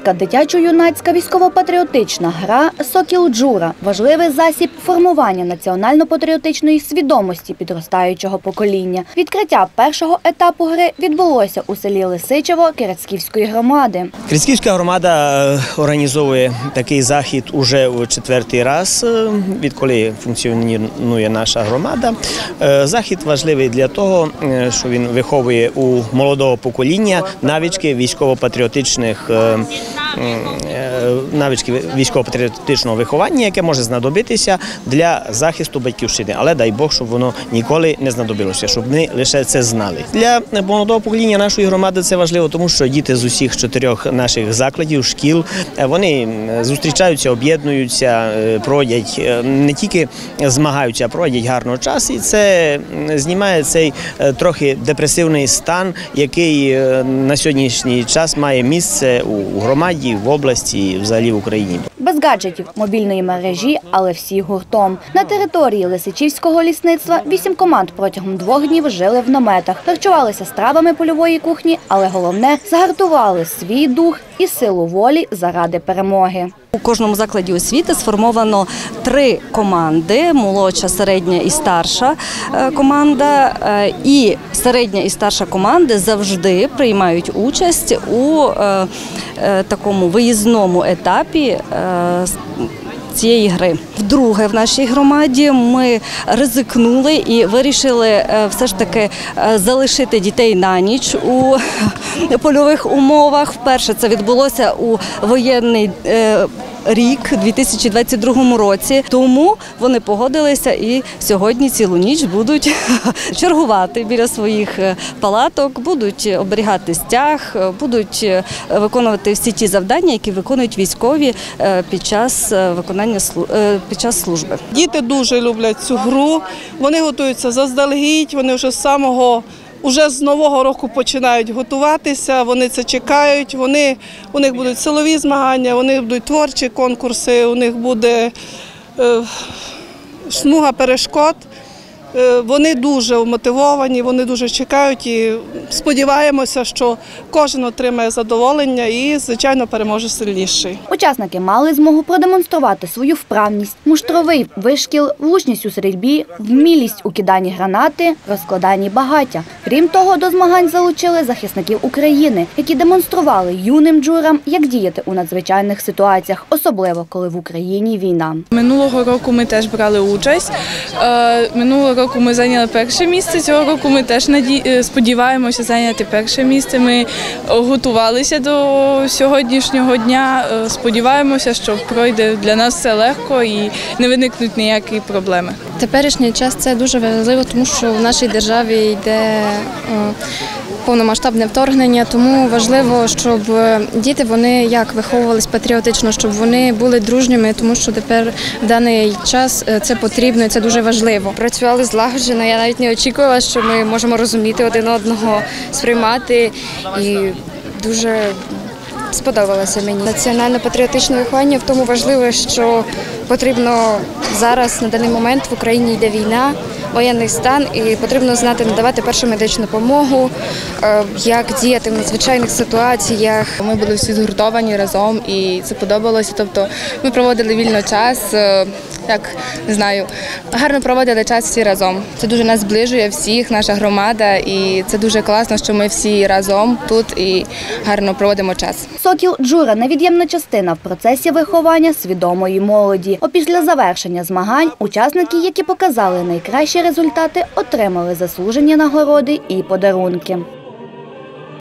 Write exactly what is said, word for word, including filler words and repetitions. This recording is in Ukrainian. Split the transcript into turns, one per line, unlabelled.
Лисичівська дитячо-юнацька військово-патріотична гра «Сокіл Джура» – важливий засіб формування національно-патріотичної свідомості підростаючого покоління. Відкриття першого етапу гри відбулося у селі Лисичево Керецьківської громади.
Керецьківська громада організовує такий захід уже у четвертий раз, відколи функціонує наша громада. Захід важливий для того, що він виховує у молодого покоління навички військово-патріотичних навички військово-патріотичного виховання, яке може знадобитися для захисту батьківщини. Але дай Бог, щоб воно ніколи не знадобилося, щоб ми лише це знали. Для молодого покоління нашої громади це важливо, тому що діти з усіх чотирьох наших закладів, шкіл, вони зустрічаються, об'єднуються, проводять, не тільки змагаються, а проводять гарно час. І це знімає цей трохи депресивний стан, який на сьогоднішній час має місце у громаді, в області і взагалі в Україні.
Без гаджетів, мобільної мережі, але всі гуртом. На території Лисичівського лісництва вісім команд протягом двох днів жили в наметах, харчувалися стравами польової кухні, але головне – загартували свій дух і силу волі заради перемоги.
У кожному закладі освіти сформовано три команди – молодша, середня і старша команда. І середня і старша команди завжди приймають участь у такому виїзному етапі цієї гри. Вдруге в нашій громаді ми ризикнули і вирішили все ж таки залишити дітей на ніч у польових умовах. Вперше це відбулося у воєнний рік, у дві тисячі двадцять другому році. Тому вони погодилися і сьогодні цілу ніч будуть чергувати біля своїх палаток, будуть оберігати стяг, будуть виконувати всі ті завдання, які виконують військові під час виконання під час служби.
Діти дуже люблять цю гру, вони готуються заздалегідь, вони вже з самого Уже з Нового року починають готуватися, вони це чекають, вони, у них будуть силові змагання, у них будуть творчі конкурси, у них буде е, смуга перешкод. Е, вони дуже вмотивовані, вони дуже чекають і сподіваємося, що кожен отримає задоволення і, звичайно, переможе сильніший.
Учасники мали змогу продемонструвати свою вправність, муштровий вишкіл, влучність у стрільбі, вмілість у киданні гранати, розкладанні багаття. Крім того, до змагань залучили захисників України, які демонстрували юним джурам, як діяти у надзвичайних ситуаціях, особливо коли в Україні війна.
Минулого року ми теж брали участь. Минулого року ми зайняли перше місце, цього року ми теж сподіваємося зайняти перше місце. Ми готувалися до сьогоднішнього дня, сподіваємося, що пройде для нас все легко і не виникнуть ніякі проблеми.
Теперішній час це дуже важливо, тому що в нашій державі йде повномасштабне вторгнення, тому важливо, щоб діти вони як виховувались патріотично, щоб вони були дружніми, тому що тепер в даний час це потрібно і це дуже важливо.
Працювали злагоджено, я навіть не очікувала, що ми можемо розуміти один одного, сприймати і дуже сподобалося мені. Національно-патріотичне виховання в тому важливо, що потрібно зараз, на даний момент в Україні йде війна, воєнний стан, і потрібно знати надавати першу медичну допомогу, як діяти в надзвичайних ситуаціях.
Ми були всі згуртовані разом і це подобалося, тобто ми проводили вільно час, як, не знаю, гарно проводили час всі разом. Це дуже нас зближує всіх, наша громада, і це дуже класно, що ми всі разом тут і гарно проводимо час.
«Сокіл Джура» – невід'ємна частина в процесі виховання свідомої молоді. Опісля завершення змагань учасники, які показали найкращі результати, отримали заслужені нагороди і подарунки.